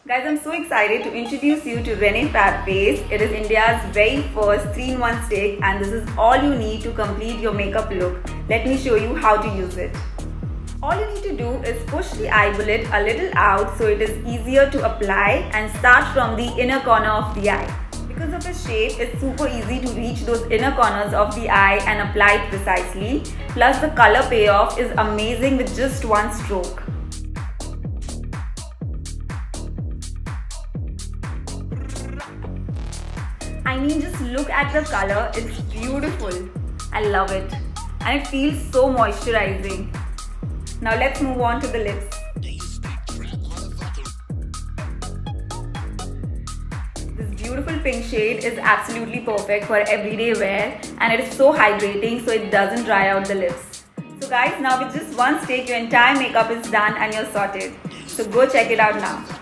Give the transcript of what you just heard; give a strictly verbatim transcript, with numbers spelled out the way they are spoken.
Guys, I'm so excited to introduce you to Rene Fat Base. It is India's very first three in one stick and this is all you need to complete your makeup look. Let me show you how to use it. All you need to do is push the eyelid a little out so it is easier to apply and start from the inner corner of the eye. Because of its shape, it's super easy to reach those inner corners of the eye and apply it precisely. Plus the color payoff is amazing with just one stroke. I mean, just look at the color, it's beautiful. I love it. And it feels so moisturizing. Now let's move on to the lips. This beautiful pink shade is absolutely perfect for everyday wear and it is so hydrating so it doesn't dry out the lips. So guys, now with just one stick your entire makeup is done and you're sorted. So go check it out now.